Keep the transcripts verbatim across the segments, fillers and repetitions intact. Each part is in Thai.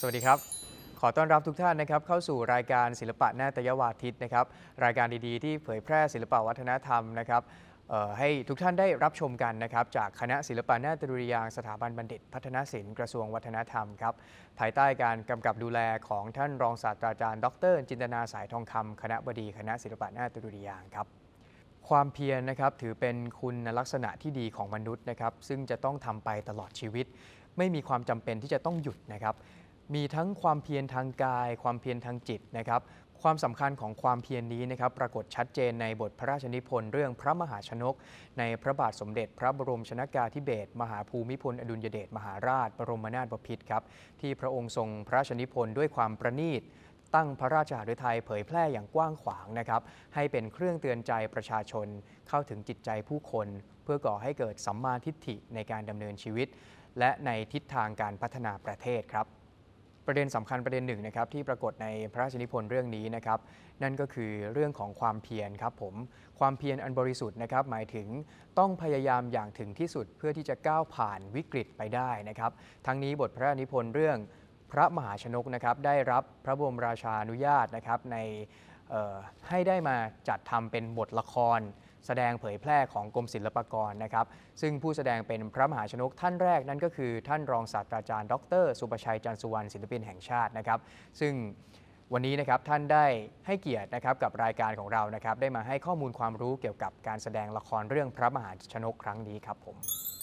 วัสดีครับขอต้อนรับทุกท่านนะครับเข้าสู่รายการศิลปะนาฏยวาทิตนะครับรายการดีๆที่เผยแพร่ศิลปวัฒนธรรมนะครับให้ทุกท่านได้รับชมกันนะครับจากคณะศิลปะนาฏดุริยางค์สถาบันบัณฑิตพัฒนศิลป์กระทรวงวัฒนธรรมครับภายใต้การกำกับดูแลของท่านรองศาสตราจารย์ดรจินตนาสายทองคำคณบดีคณะศิลปะนาฏดุริยางค์ครับความเพียรนะครับถือเป็นคุณลักษณะที่ดีของมนุษย์นะครับซึ่งจะต้องทำไปตลอดชีวิตไม่มีความจำเป็นที่จะต้องหยุดนะครับมีทั้งความเพียรทางกายความเพียรทางจิตนะครับความสำคัญของความเพียรนี้นะครับปรากฏชัดเจนในบทพระราชนิพนธ์เรื่องพระมหาชนกในพระบาทสมเด็จพระบรมชนกาธิเบศรมหาภูมิพลอดุลยเดชมหาราชบรมนาถบพิตรครับที่พระองค์ทรงพระราชนิพนธ์ด้วยความประณีตตั้งพระราชหฤทัยเผยแพร่อย่างกว้างขวางนะครับให้เป็นเครื่องเตือนใจประชาชนเข้าถึงจิตใจผู้คนเพื่อก่อให้เกิดสัมมาทิฏฐิในการดำเนินชีวิตและในทิศทางการพัฒนาประเทศครับประเด็นสำคัญประเด็นหนึ่งนะครับที่ปรากฏในพระราชนิพนธ์เรื่องนี้นะครับนั่นก็คือเรื่องของความเพียรครับผมความเพียรอันบริสุทธิ์นะครับหมายถึงต้องพยายามอย่างถึงที่สุดเพื่อที่จะก้าวผ่านวิกฤตไปได้นะครับทั้งนี้บทพระราชนิพนธ์เรื่องพระมหาชนกนะครับได้รับพระบรมราชานุญาตนะครับในให้ได้มาจัดทำเป็นบทละครแสดงเผยแพร่ของกรมศิลปากรนะครับซึ่งผู้แสดงเป็นพระมหาชนกท่านแรกนั่นก็คือท่านรองศาสตราจารย์ดรสุประชัยจันทร์สุวรรณศิลปินแห่งชาตินะครับซึ่งวันนี้นะครับท่านได้ให้เกียรตินะครับกับรายการของเรานะครับได้มาให้ข้อมูลความรู้เกี่ยวกับการแสดงละครเรื่องพระมหาชนกครั้งนี้ครับผม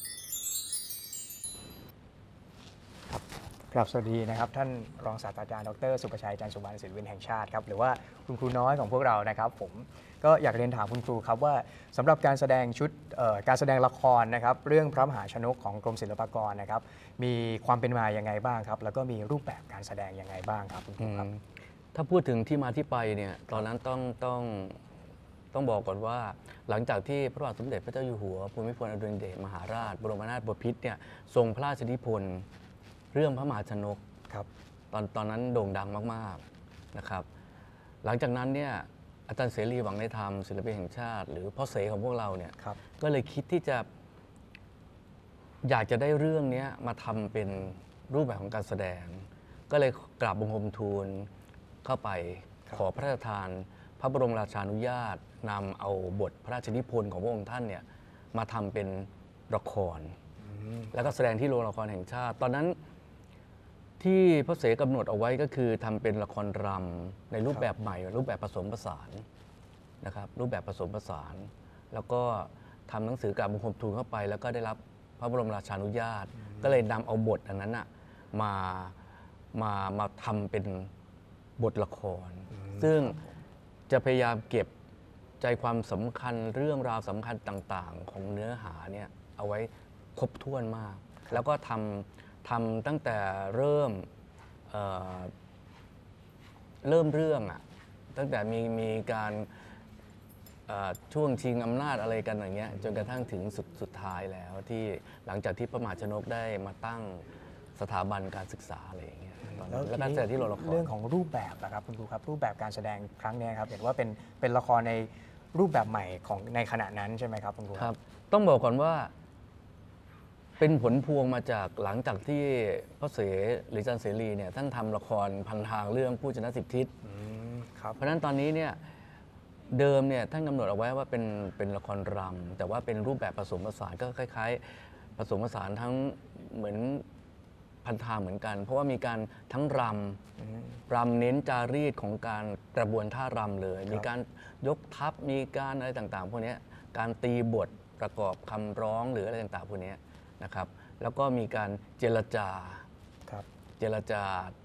ครับสวัสดีนะครับท่านรองศาสตราจารย์ดรสุประชัยจันทร์สุวรรณศิลปินแห่งชาติครับหรือว่าคุณครูน้อยของพวกเรานะครับผมก็อยากเรียนถามคุณครูครับว่าสำหรับการแสดงชุดการแสดงละครนะครับเรื่องพระมหาชนกของกรมศิลปากรนะครับมีความเป็นมาอย่างไงบ้างครับแล้วก็มีรูปแบบการแสดงยังไงบ้างครับคุณครูครับถ้าพูดถึงที่มาที่ไปเนี่ยตอนนั้นต้องต้องต้องบอกก่อนว่าหลังจากที่พระบาทสมเด็จพระเจ้าอยู่หัวภูมิพลอดุลยเดชมหาราชบรมนาถบพิตรเนี่ยทรงพระราชนิพนธ์เรื่องพระมหาชนกครับตอนตอนนั้นโด่งดังมากๆนะครับหลังจากนั้นเนี่ยอาจารย์เสรีหวังในธรรมศิลปินแห่งชาติหรือพ่อเสของพวกเราเนี่ยก็เลยคิดที่จะอยากจะได้เรื่องนี้มาทำเป็นรูปแบบของการแสดงก็เลยกราบบังคมทูลเข้าไปขอพระราชทานพระบรมราชานุญาตนำเอาบทพระราชนิพนธ์ของพระองค์ท่านเนี่ยมาทำเป็นละครแล้วก็แสดงที่โรงละครแห่งชาติตอนนั้นที่พระเสกำหนดเอาไว้ก็คือทำเป็นละครรำในรูปแบบใหม่รูปแบบผสมผสานนะครับรูปแบบผสมผสานแล้วก็ทำหนังสือกราบบังคมทูลเข้าไปแล้วก็ได้รับพระบรมราชานุญาตก็เลยนำเอาบทอันนั้นนะมามามาทำเป็นบทละครซึ่งจะพยายามเก็บใจความสำคัญเรื่องราวสำคัญต่างๆของเนื้อหาเนี่ยเอาไว้ครบถ้วนมากแล้วก็ทำทำตั้งแต่เริ่มเอ่อเริ่มเรื่องอะตั้งแต่มีมีการช่วงชิงอำนาจอะไรกันอย่างเงี้ยจนกระทั่งถึงสุดสุดท้ายแล้วที่หลังจากที่พระมหาชนกได้มาตั้งสถาบันการศึกษาอะไรอย่างเงี้ยแล้วการแสดงที่โรงละครเรื่องของรูปแบบนะครับคุณครูครับรูปแบบการแสดงครั้งนี้ครับเห็นว่าเป็นเป็นละครในรูปแบบใหม่ของในขณะนั้นใช่ไหมครับคุณครูครับต้องบอกก่อนว่าเป็นผลพวงมาจากหลังจากที่พระเสหรืออาจารย์เสรีเนี่ยท่านทำละครพันทางเรื่องผู้ชนะสิบทิศเพราะฉะนั้นตอนนี้เนี่ยเดิมเนี่ยท่านกำหนดเอาไว้ว่าเป็นเป็นละครรำแต่ว่าเป็นรูปแบบผสมผสานก็คล้ายๆผสมผสานทั้งเหมือนพันทางเหมือนกันเพราะว่ามีการทั้งรำรำเน้นจารีตของการกระบวนท่ารำเลยมีการยกทัพมีการอะไรต่างๆพวกนี้การตีบทประกอบคำร้องหรืออะไรต่างๆพวกนี้นะครับแล้วก็มีการเจรจาเจรจา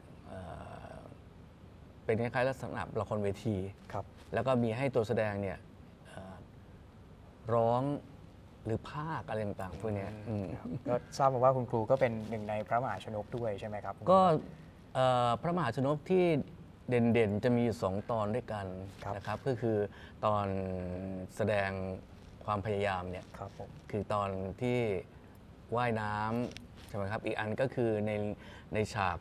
เป็นคล้ายๆลักษณะละครเวทีแล้วก็มีให้ตัวแสดงเนี่ยร้องหรือภาคอะไรต่างๆพวกนี้ก็ทราบมาว่าคุณครูก็เป็นหนึ่งในพระมหาชนกด้วยใช่ไหมครับก็พระมหาชนกที่เด่นๆจะมีสองตอนด้วยกันนะครับก็คือตอนแสดงความพยายามเนี่ยคือตอนที่ว่ายน้ำใช่ไหมครับอีกอันก็คือในในฉาก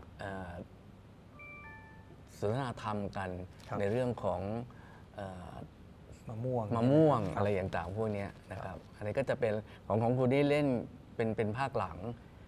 สนทนาธรรมกันในเรื่องของมะม่วงมะม่วงอะไรอย่างต่างพวกนี้นะครับอันนี้ก็จะเป็นของของครูที่เล่นเป็นเป็นภาคหลัง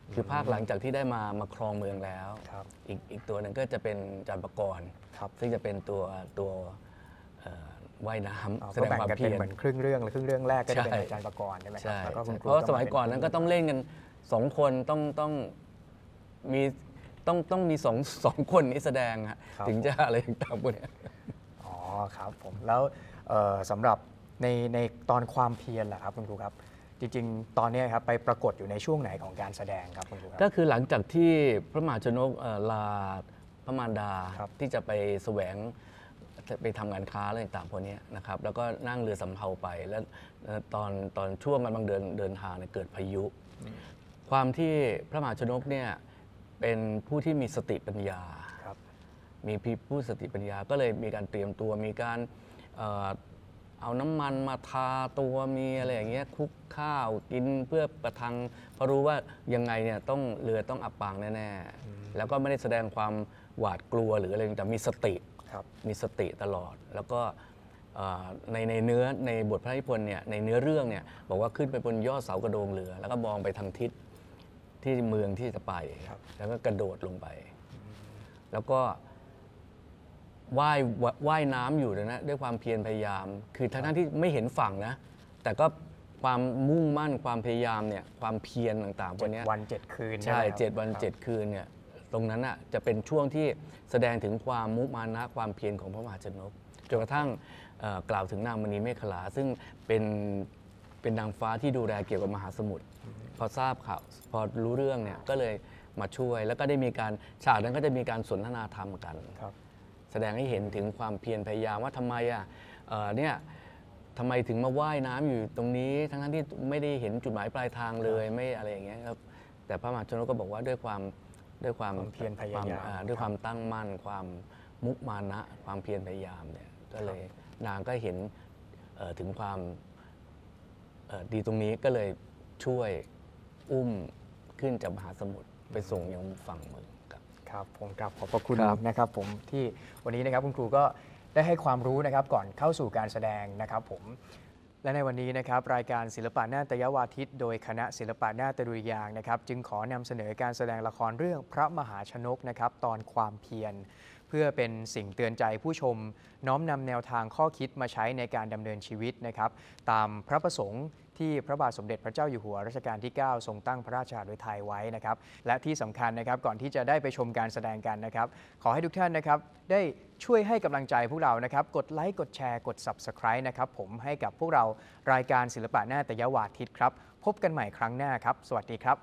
คือภาคหลังจากที่ได้มามาครองเมืองแล้วครับอีกอีกตัวหนึ่งก็จะเป็นจารย์ปกรณ์ครับซึ่งจะเป็นตัวตัวเอ่อว่ายน้อ๋อำแสก็ดงแบ่งความกันเพีเป็นยรเหมือนครึ่งเรื่องและครึ่งเรื่องแรกก็จะเป็นใช่อาจารย์ประกรณ์ใช่ไหมครัใช่แล้วก็คุณครูเพราะสมัยป็ก่อนนั้นก็ต้องเล่นกันสองคนต้องต้องมีต้องต้องมีสองสองคนนี้แสดงฮะครับถึงจะอะไรต่างๆพวกเนี้ยอ๋อครับผมแล้วเอ่อสำหรับในในตอนความเพียรล่ะครับคุณครูครับ จริงๆ ตอนเนี้ยครับไปปรากฏอยู่ในช่วงไหนของการแสดงครับคุณครูคก็รับคือหลังจากที่พระมหาชนกเอ่อลาพระมารดาครับที่จะไปแสวงไปทำงานค้าอะไรต่างๆพวกนี้นะครับแล้วก็นั่งเรือสำเภาไปแล้วเอ่อตอนตอนช่วงกำลังเดินเดินทางเนี่ยเกิดพายุ ความที่พระมหาชนกเนี่ยเป็นผู้ที่มีสติปัญญาครับมีผู้สติปัญญาก็เลยมีการเตรียมตัวมีการเอ่อเอาน้ำมันมาทาตัวมีอะไรอย่างเงี้ยคลุกข้าวกินเพื่อประทังเพราะรู้ว่ายังไงเนี่ยต้องเรือต้องอับปางแน่ๆแล้วก็ไม่ได้แสดงความหวาดกลัวหรืออะไรแต่มีสติครับมีสติตลอด แล้วก็เอ่อในในเนื้อในบทพระนิพนธ์เนี่ยในเนื้อเรื่องเนี่ยบอกว่าขึ้นไปบนยอดเสากระโดงเรือ แล้วก็มองไปทางทิศที่เมืองที่จะไปครับแล้วก็กระโดดลงไป แล้วก็ว่ายว่ายน้ำอยู่เลยนะด้วยความเพียรพยายาม คือทั้งๆที่ไม่เห็นฝั่งนะ แต่ก็ความมุ่งมั่นความพยายามเนี่ยความเพียรต่างๆพวกเนี้ยวันเจ็ดคืนใช่ไหมครับเจ็ดวันครับเจ็ดคืนเนี่ยตรงนั้นอ่ะจะเป็นช่วงที่แสดงถึงความมุมานะความเพียรของพระมหาชนกจนกระทั่งเอ่อกล่าวถึงนางมณีเมขลา ซึ่งเป็นเป็นนางฟ้าที่ดูแลเกี่ยวกับมหาสมุทรพอทราบข่าวพอรู้เรื่องเนี่ยก็เลยมาช่วย แล้วก็ได้มีการฉากนั้นก็จะมีการสนทนาธรรมกันครับแสดงให้เห็นถึงความเพียรพยายามว่าทำไมอ่ะเอ่อเนี่ยทำไมถึงมาว่ายน้ำอยู่ตรงนี้ทั้งๆที่ไม่ได้เห็นจุดหมายปลายทางเลยไม่อะไรอย่างเงี้ยครับแต่พระมหาชนกก็บอกว่าด้วยความด้วยความความเพียรพยายามควอ่ด้วยความตั้งมั่น ความมุมานะ ความเพียรพยายามเนี่ยก็เลยนางก็เห็นเอ่อถึงความเอ่อดีตรงนี้ก็เลยช่วยอุ้มขึ้นจากมหาสมุทรไปส่งยังฝั่งเมืองครับครับผมกราบขอบพระคุณครับนะครับผมที่วันนี้นะครับคุณครูก็ได้ให้ความรู้นะครับก่อนเข้าสู่การแสดงนะครับผมและในวันนี้นะครับรายการศิลปะนาฏยวาทิตโดยคณะศิลปะนาฏดุริยางค์นะครับจึงขอนำเสนอการแสดงละครเรื่องพระมหาชนกนะครับตอนความเพียร เพื่อเป็นสิ่งเตือนใจผู้ชม น้อมนำแนวทางข้อคิดมาใช้ในการดำเนินชีวิตนะครับตามพระประสงค์ที่พระบาทสมเด็จพระเจ้าอยู่หัวรัชกาลที่ เก้า ทรงตั้งพระราชาฤทัยไว้นะครับและที่สำคัญนะครับก่อนที่จะได้ไปชมการแสดงกันนะครับขอให้ทุกท่านนะครับได้ช่วยให้กำลังใจพวกเรานะครับกดไลค์กดแชร์กด ซับสไครบ์ นะครับผมให้กับพวกเรารายการศิลปะนาฏยวาทิตครับพบกันใหม่ครั้งหน้าครับสวัสดีครับ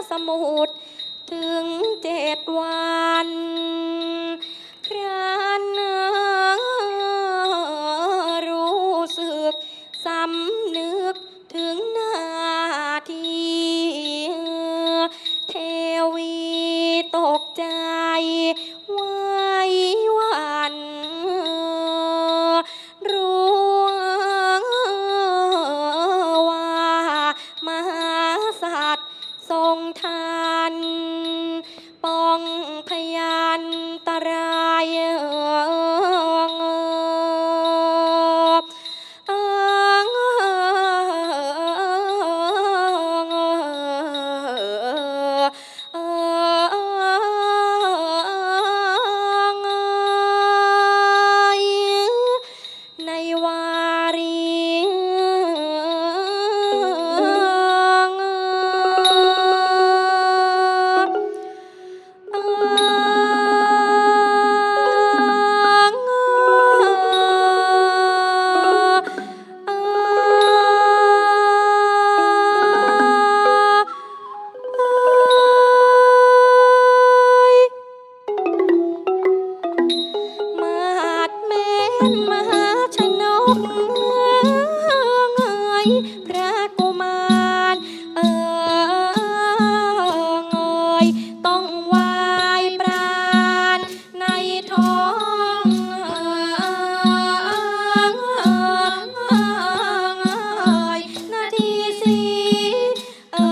สมุทรถึงเจ็ดวันครั้นรู้สึกสำนึกถึงหน้าที่เทวีตกใจไว้วันรู้ว่ามหาสัตว์ทรงทันป้องพยันตรายในวารีมาดแม่นมหาชนกพระกุมารเอ่ยต้องไหว้ปราณในท้องนาทีสีเอ่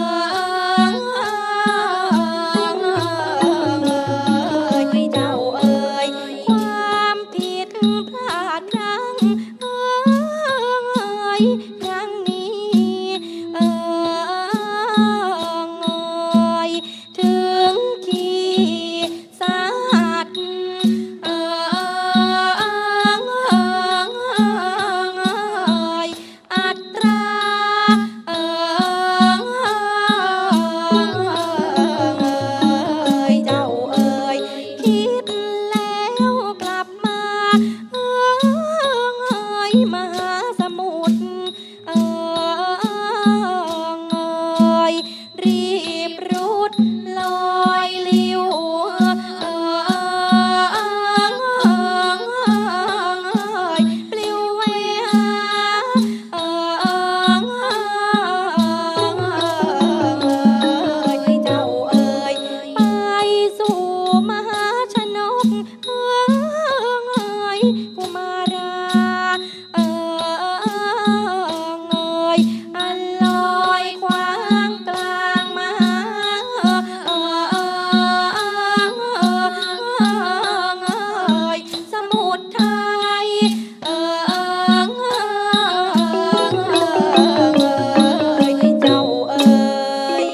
ยเจ้าเอ่ยความผิดพลาดพลั้งเอ่ยครั้งนี้เอ่ยถึงขีสาหัสเอ่ยอัตราเอ่ยเจ้าเอ่ยคิดแล้วกลับมาเอ่ยมหาสมุทรเอ่ยรีบรุดลอยลิวเอ่ยปลิวไปหาเอ่ยเจ้าเอ่ยไปสู่มหาชนกเอ่ยกุมาราเอ่ยอันลอยขวางกลางมหาสมุทรไทยเอ่ยเจ้าเอ่ย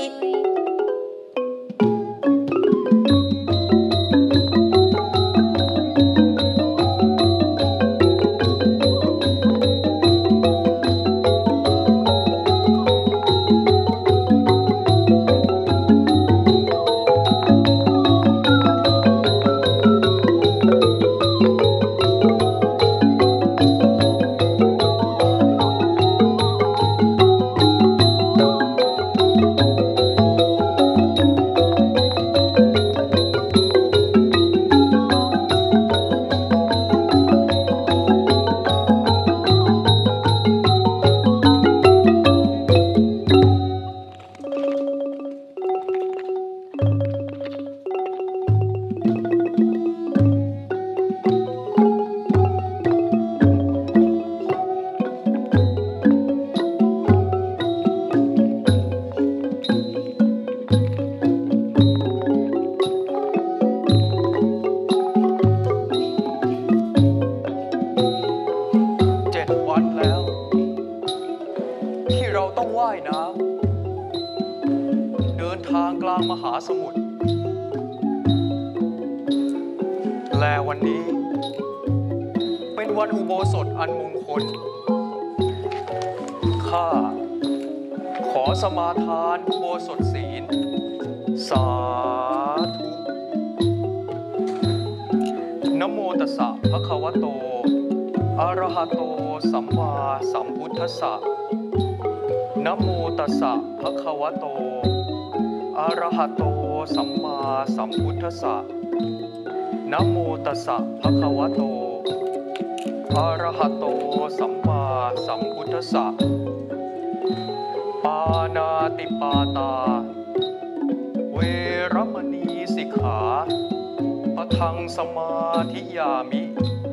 างมหาสมุทรและวันนี้เป็นวันอุโบสถอันมงคลข้าขอสมาทานอุโบสถศีลสาธุนะโมตัสสะภะคะวะโตอะระหะโตสัมมาสัมพุทธัสสะนะโมตัสสะภะคะวะโตอะระหะโตสัมมาสัมพุทธัสสะนะโมตัสสะภะคะวะโตอะระหะโตสัมมาสัมพุทธัสสะปานาติปาตาเวรมณีสิกขาปะทังสมาธิยามิ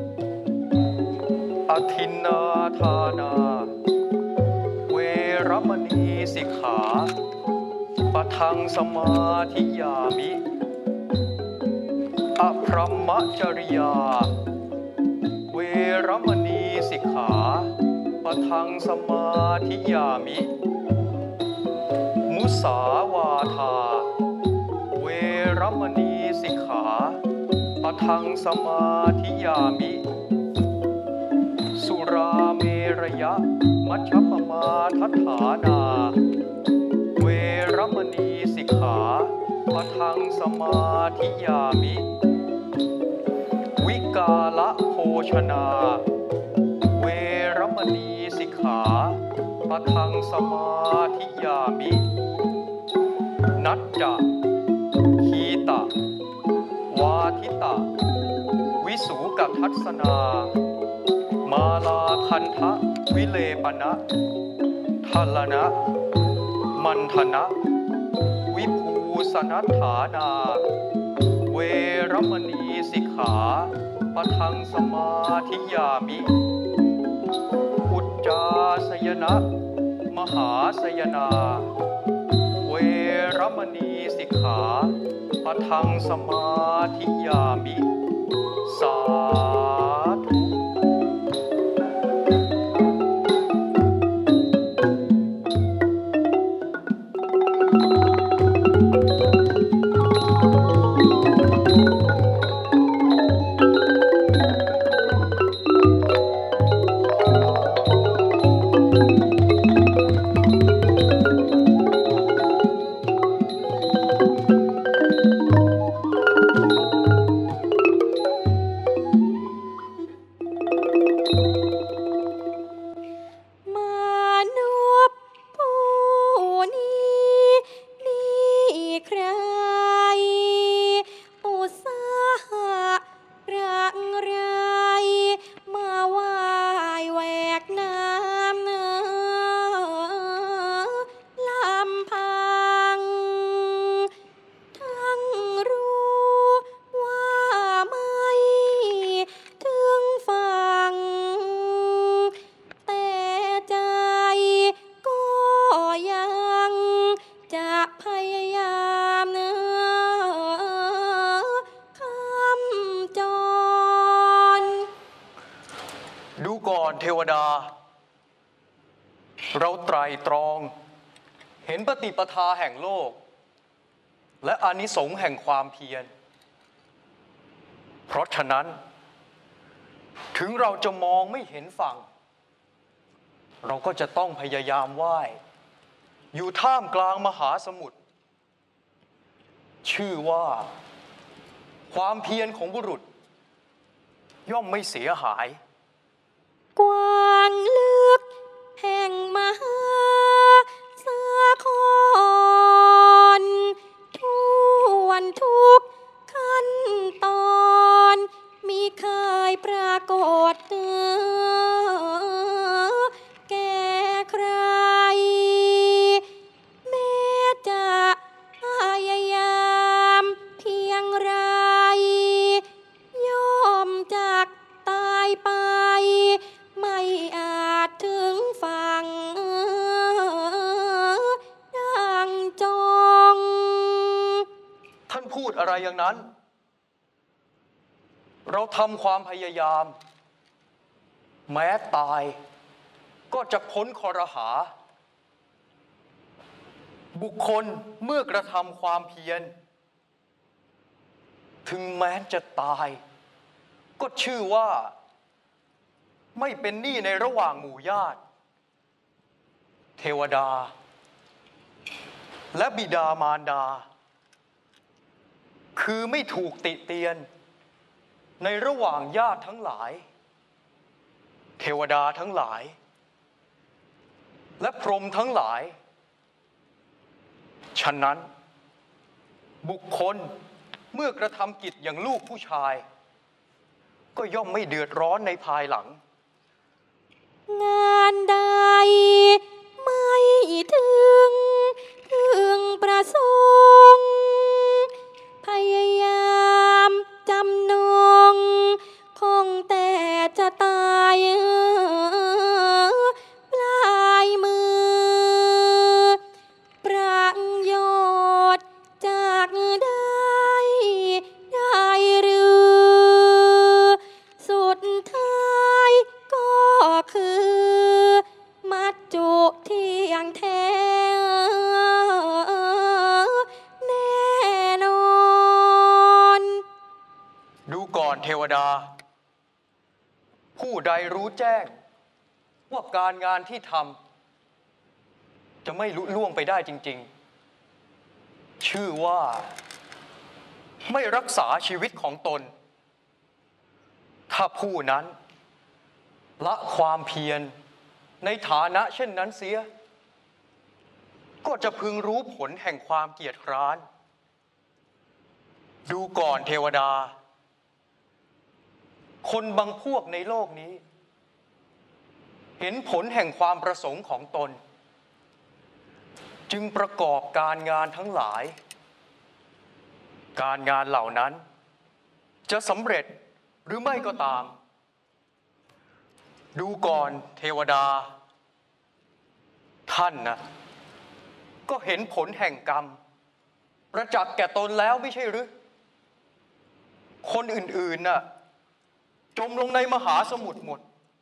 อทินนาทานาเวรมณีสิกขาปะทังสมาธิยามิอพรหมจริยาเวรมณีสิกขาปะทังสมาธิยามิมุสาวาทาเวรมณีสิกขาปะทังสมาธิยามิสุราเมรยะมัชฌปมาทัฏฐานาเวรมณีสิกขาปะทังสมาธิยามิวิกาละโภชนาเวรมณีสิกขาปะทังสมาธิยามินัจจะขีตะวาทิตะวิสูกัทัสสนามาลาคันทะวิเลปนะทัลลนะมันธนะวิภูสนัฏฐานาเวรมณีสิกขาปะทังสมาธิยามิอุจจาสยนะมหาสยนาเวรมณีสิกขาปะทังสมาธิยามิสาธุ ดูก่อนเทวดาเราไตรตรองเห็นปฏิปทาแห่งโลกและอานิสงส์แห่งความเพียรเพราะฉะนั้นถึงเราจะมองไม่เห็นฝั่งเราก็จะต้องพยายามว่ายอยู่ท่ามกลางมหาสมุทรชื่อว่าความเพียรของบุรุษย่อมไม่เสียหายกว้างลึกแห่งมหาสาครทุวันทุกขั้นตอนมีเคยปรากฏแก่ใครแม้จะพยายามเพียงไรย่อมจากตายไปไม่อาจถึงฝั่งดังจงท่านพูดอะไรอย่างนั้นเราทำความพยายามแม้ตายก็จะพ้นครหาบุคคลเมื่อกระทำความเพียรถึงแม้จะตายก็ชื่อว่าไม่เป็นหนี้ในระหว่างหมู่ญาติเทวดาและบิดามารดาคือไม่ถูกติเตียนในระหว่างญาติทั้งหลายเทวดาทั้งหลายและพรหมทั้งหลายฉะนั้นบุคคลเมื่อกระทำกิจอย่างลูกผู้ชายก็ย่อมไม่เดือดร้อนในภายหลังงานใดไม่ถึงถึงประสงค์พยายามจำนงคงแต่จะตายปลายมือประโยชน์จากได้ได้หรือสุดท้ายก็คือมัจจุที่ยังแท้แน่นอนดูก่อนเทวดาผู้ใดรู้แจ้งว่าการงานที่ทำจะไม่ลุล่วงไปได้จริงๆชื่อว่าไม่รักษาชีวิตของตนถ้าผู้นั้นละความเพียรในฐานะเช่นนั้นเสียก็จะพึงรู้ผลแห่งความเกียจคร้านดูก่อนเทวดาคนบางพวกในโลกนี้เห็นผลแห่งความประสงค์ของตนจึงประกอบการงานทั้งหลายการงานเหล่านั้นจะสำเร็จหรือไม่ก็ตามดูก่อนเทวดาท่านนะก็เห็นผลแห่งกรรมประจักษ์แก่ตนแล้วไม่ใช่หรือคนอื่นๆน่ะจมลงในมหาสมุทรหมด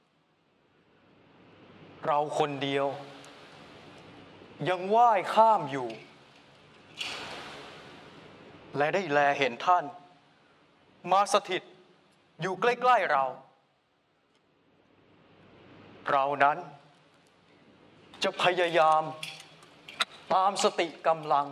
เราคนเดียวยังว่ายข้ามอยู่และได้แลเห็นท่านมาสถิตอยู่ใกล้ๆเราเรานั้นจะพยายามตามสติกำลัง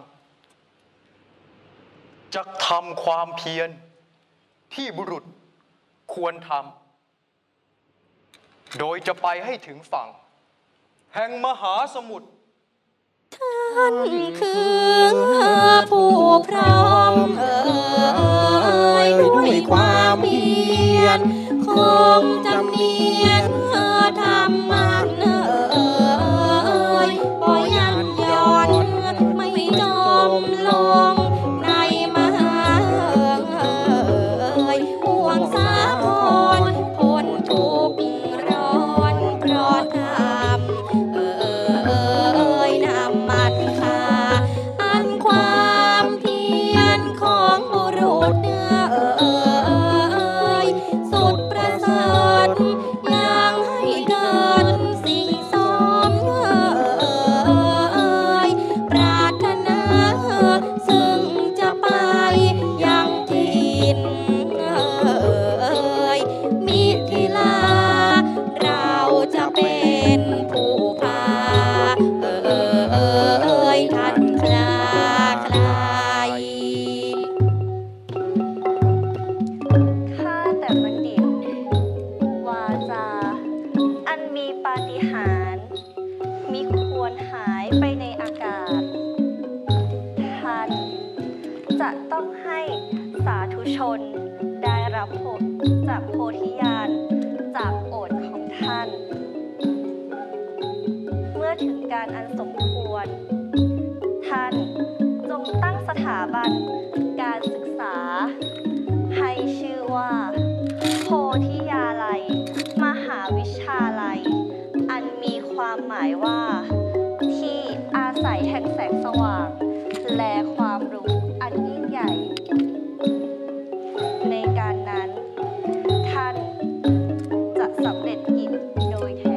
จะทำความเพียรที่บุรุษควรทำโดยจะไปให้ถึงฝั่งแห่งมหาสมุทรท่านคือผู้พร้อมเอ่ยด้วยความเพียรคงจำเนียนธรรมะเอ่ยบ่ยันย้อนไม่จมลงในมหาเอ่ยห่วงสาครพ้นทุกข์ร้อนเพราะธรรมเอ่ยนำมันคาอันความเพียรของบุรุษเอ่ยสุดประเสริฐยังให้เกิดสิ่งสมเอ่ยปรารถนาซึ่งจะไปยังถิ่นเอ่ยมิถิลาเราจะเป็นผู้พาเอ่ยท่านคลาใครข้าแต่บัณฑิตวาจาอันมีปาฏิหาริย์มิควรหายไปในอากาศท่านจะต้องให้สาธุชนได้รับผลจากโพธิญาณจากโอษฐ์ของท่านเมื่อถึงการอันสมควรท่านจงตั้งสถาบันการศึกษาให้ชื่อว่าโพธิยาลัยมหาวิชาลัยอันมีความหมายว่าที่อาศัยแห่งแสงสว่างและความรู้อันยิ่งใหญ่ในการนั้นท่านจะสำเร็จกิจโดยแท้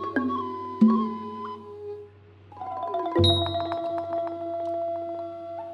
ข